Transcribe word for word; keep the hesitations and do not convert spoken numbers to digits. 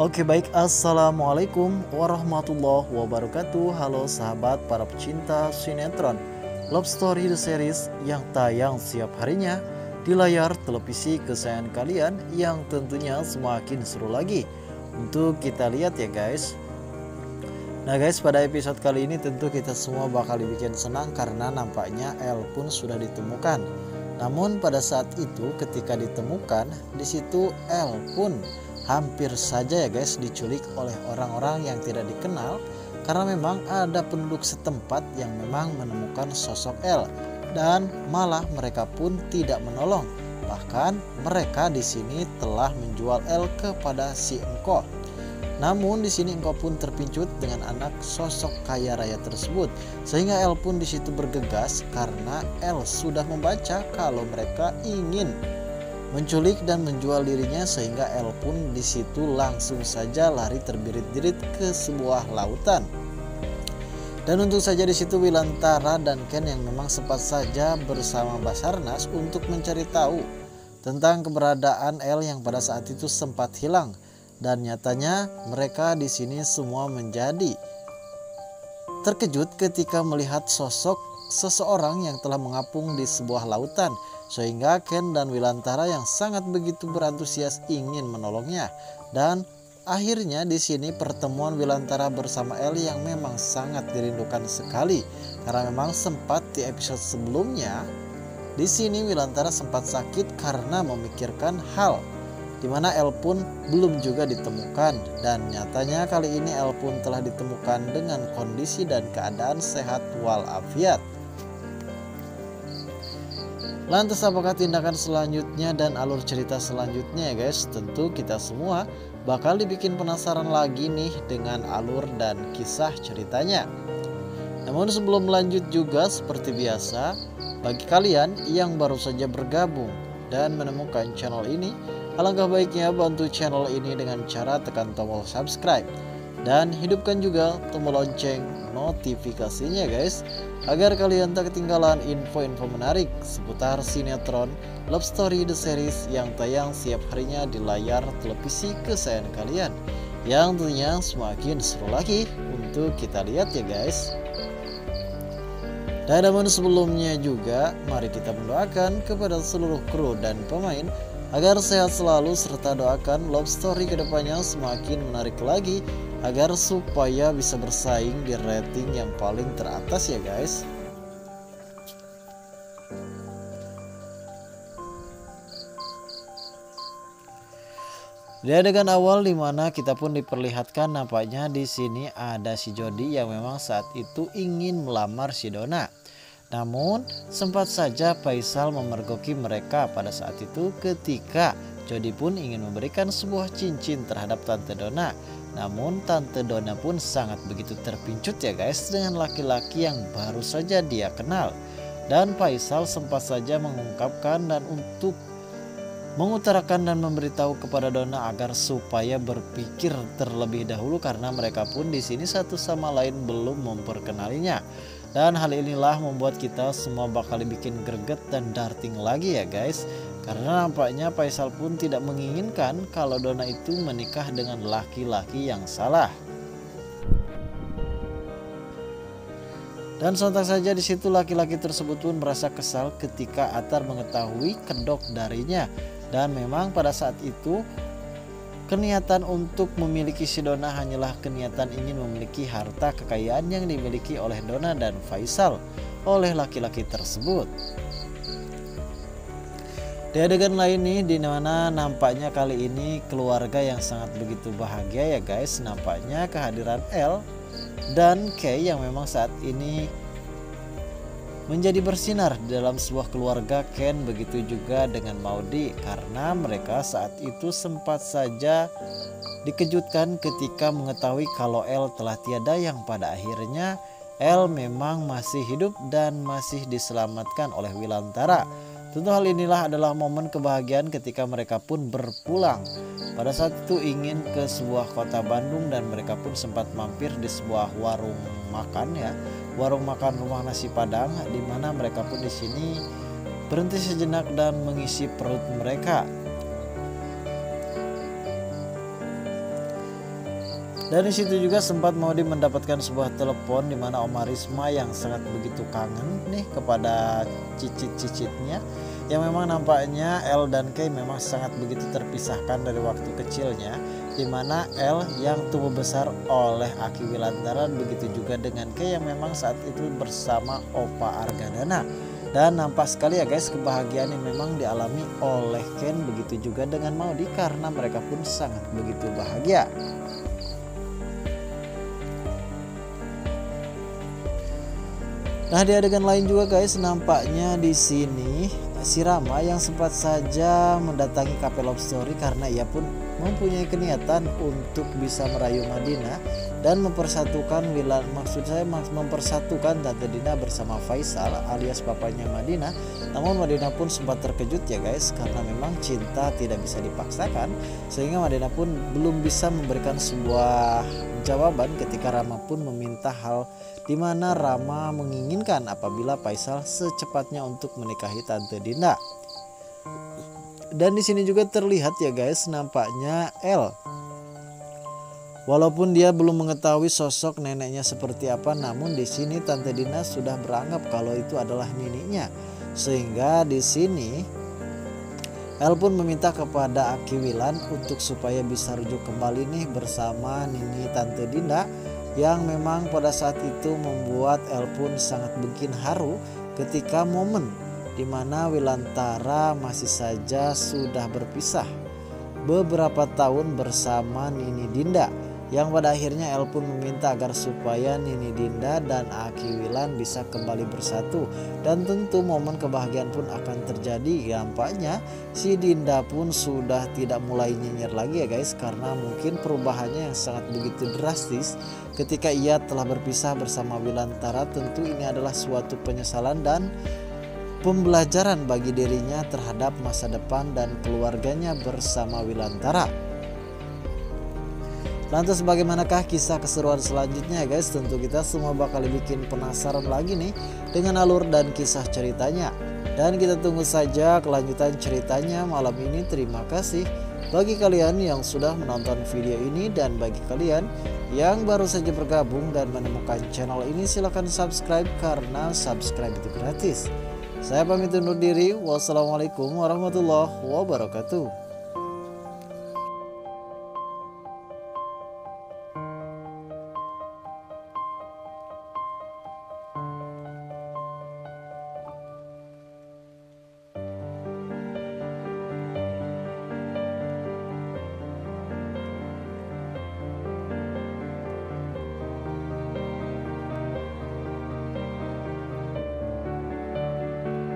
Oke baik, assalamualaikum warahmatullahi wabarakatuh. Halo sahabat para pecinta sinetron Love Story The Series yang tayang setiap harinya di layar televisi kesayangan kalian, yang tentunya semakin seru lagi untuk kita lihat ya guys. Nah guys, pada episode kali ini tentu kita semua bakal dibikin senang karena nampaknya Elle pun sudah ditemukan. Namun pada saat itu ketika ditemukan, di situ Elle pun hampir saja ya guys diculik oleh orang-orang yang tidak dikenal, karena memang ada penduduk setempat yang memang menemukan sosok Elle dan malah mereka pun tidak menolong. Bahkan mereka di sini telah menjual Elle kepada si Engko. Namun di sini Engko pun terpincut dengan anak sosok kaya raya tersebut, sehingga Elle pun di situ bergegas karena Elle sudah membaca kalau mereka ingin menculik dan menjual dirinya, sehingga Elle pun di situ langsung saja lari terbirit-birit ke sebuah lautan. Dan untung saja di situ Wilantara dan Ken yang memang sempat saja bersama Basarnas untuk mencari tahu tentang keberadaan Elle yang pada saat itu sempat hilang. Dan nyatanya mereka di sini semua menjadi terkejut ketika melihat sosok seseorang yang telah mengapung di sebuah lautan, sehingga Ken dan Wilantara yang sangat begitu berantusias ingin menolongnya. Dan akhirnya di sini pertemuan Wilantara bersama Elle yang memang sangat dirindukan sekali, karena memang sempat di episode sebelumnya di sini Wilantara sempat sakit karena memikirkan hal dimana Elle pun belum juga ditemukan, dan nyatanya kali ini Elle pun telah ditemukan dengan kondisi dan keadaan sehat walafiat. Lantas apakah tindakan selanjutnya dan alur cerita selanjutnya ya guys? Tentu kita semua bakal dibikin penasaran lagi nih dengan alur dan kisah ceritanya. Namun sebelum lanjut juga seperti biasa, bagi kalian yang baru saja bergabung dan menemukan channel ini, alangkah baiknya bantu channel ini dengan cara tekan tombol subscribe dan hidupkan juga tombol lonceng notifikasinya guys, agar kalian tak ketinggalan info-info menarik seputar sinetron Love Story The Series yang tayang setiap harinya di layar televisi kesayangan kalian, yang tentunya semakin seru lagi untuk kita lihat ya guys. Dan namun sebelumnya juga mari kita mendoakan kepada seluruh kru dan pemain agar sehat selalu, serta doakan Love Story kedepannya semakin menarik lagi agar supaya bisa bersaing di rating yang paling teratas ya guys. Di adegan awal dimana kita pun diperlihatkan nampaknya di sini ada si Jody yang memang saat itu ingin melamar si Donna. Namun sempat saja Faisal memergoki mereka pada saat itu ketika Jody pun ingin memberikan sebuah cincin terhadap Tante Donna. Namun Tante Donna pun sangat begitu terpincut ya guys dengan laki-laki yang baru saja dia kenal. Dan Faisal sempat saja mengungkapkan dan untuk mengutarakan dan memberitahu kepada Donna agar supaya berpikir terlebih dahulu, karena mereka pun di sini satu sama lain belum memperkenalinya. Dan hal inilah membuat kita semua bakal dibikin greget dan darting lagi ya guys, karena nampaknya Faisal pun tidak menginginkan kalau Donna itu menikah dengan laki-laki yang salah. Dan sontak saja di situ laki-laki tersebut pun merasa kesal ketika Atar mengetahui kedok darinya. Dan memang pada saat itu keniatan untuk memiliki si Donna hanyalah keniatan ingin memiliki harta kekayaan yang dimiliki oleh Donna dan Faisal oleh laki-laki tersebut. Di adegan lain nih di mana nampaknya kali ini keluarga yang sangat begitu bahagia ya guys. Nampaknya kehadiran Elle dan Kay yang memang saat ini menjadi bersinar di dalam sebuah keluarga Ken, begitu juga dengan Maudy, karena mereka saat itu sempat saja dikejutkan ketika mengetahui kalau Elle telah tiada, yang pada akhirnya Elle memang masih hidup dan masih diselamatkan oleh Wilantara. Tentu hal inilah adalah momen kebahagiaan ketika mereka pun berpulang. Pada saat itu ingin ke sebuah kota Bandung dan mereka pun sempat mampir di sebuah warung makan ya, warung makan rumah nasi Padang, di mana mereka pun di sini berhenti sejenak dan mengisi perut mereka. Dan di situ juga sempat Maudy mendapatkan sebuah telepon di mana Oma Risma yang sangat begitu kangen nih kepada cicit-cicitnya, yang memang nampaknya L dan K memang sangat begitu terpisahkan dari waktu kecilnya, di mana L yang tumbuh besar oleh Aki Wilantara, begitu juga dengan K yang memang saat itu bersama Opa Argadana. Dan nampak sekali ya guys kebahagiaan yang memang dialami oleh Ken, begitu juga dengan Maudy, karena mereka pun sangat begitu bahagia. Nah, di adegan lain juga guys, nampaknya di sini si Rama yang sempat saja mendatangi Cafe Love Story karena ia pun mempunyai keniatan untuk bisa merayu Madinah dan mempersatukan Wilan, maksud saya mempersatukan Tante Dinda bersama Faisal alias papanya Madinah. Namun Madinah pun sempat terkejut ya guys, karena memang cinta tidak bisa dipaksakan, sehingga Madinah pun belum bisa memberikan sebuah jawaban ketika Rama pun meminta hal di mana Rama menginginkan apabila Faisal secepatnya untuk menikahi Tante Dinda. Dan di sini juga terlihat ya guys, nampaknya L, walaupun dia belum mengetahui sosok neneknya seperti apa, namun di sini Tante Dinda sudah beranggap kalau itu adalah neneknya, sehingga di sini L pun meminta kepada Aki Wilan untuk supaya bisa rujuk kembali nih bersama Nini Tante Dinda, yang memang pada saat itu membuat L pun sangat bikin haru ketika momen dimana Wilantara masih saja sudah berpisah beberapa tahun bersama Nini Dinda, yang pada akhirnya L pun meminta agar supaya Nini Dinda dan Aki Wilan bisa kembali bersatu, dan tentu momen kebahagiaan pun akan terjadi. Nampaknya si Dinda pun sudah tidak mulai nyinyir lagi ya guys, karena mungkin perubahannya yang sangat begitu drastis ketika ia telah berpisah bersama Wilantara. Tentu ini adalah suatu penyesalan dan pembelajaran bagi dirinya terhadap masa depan dan keluarganya bersama Wilantara. Lantas bagaimanakah kisah keseruan selanjutnya guys? Tentu kita semua bakal bikin penasaran lagi nih dengan alur dan kisah ceritanya. Dan kita tunggu saja kelanjutan ceritanya malam ini. Terima kasih bagi kalian yang sudah menonton video ini, dan bagi kalian yang baru saja bergabung dan menemukan channel ini, silahkan subscribe karena subscribe itu gratis. Saya pamit undur diri. Wassalamualaikum warahmatullahi wabarakatuh.